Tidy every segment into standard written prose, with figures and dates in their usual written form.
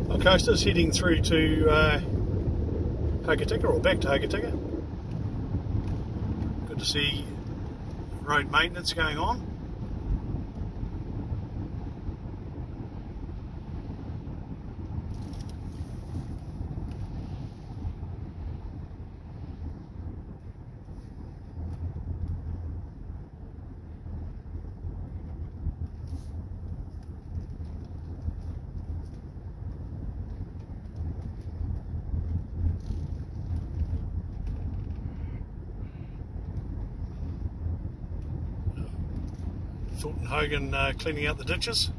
Well, coasters heading through to Hokitika, or back to Hokitika. Good to see road maintenance going on. Fulton Hogan cleaning out the ditches.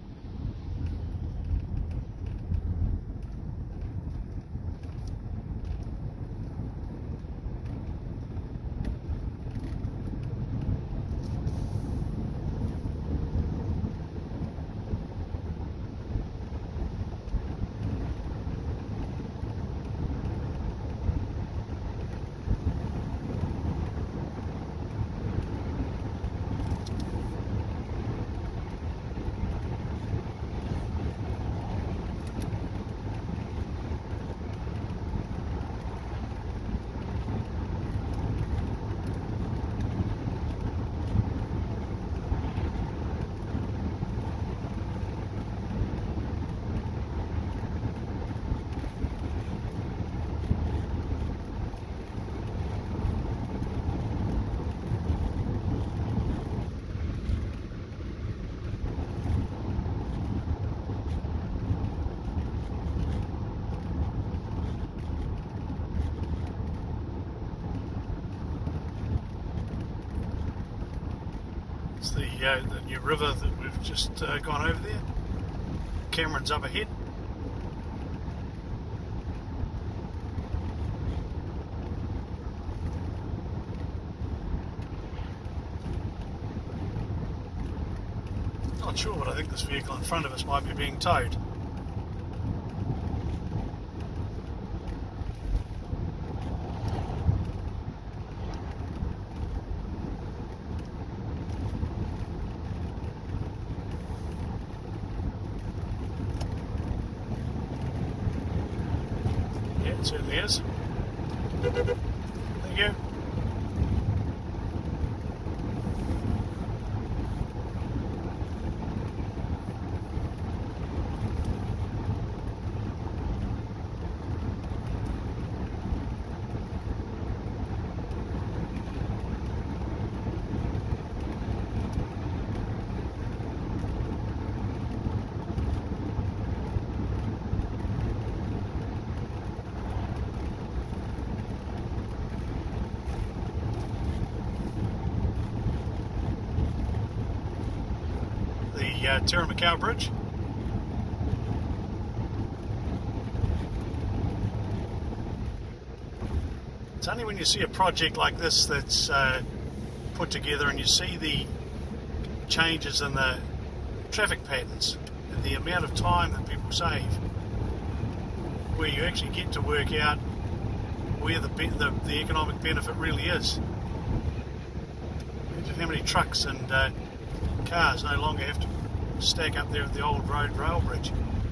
It's the new river that we've just gone over there. Cameron's up ahead. Not sure, but I think this vehicle in front of us might be being towed. It certainly is. Thank you. Terramacau Bridge. It's only when you see a project like this that's put together and you see the changes in the traffic patterns and the amount of time that people save, where you actually get to work out where the economic benefit really is. Imagine how many trucks and cars no longer have to stack up there at the old road rail bridge.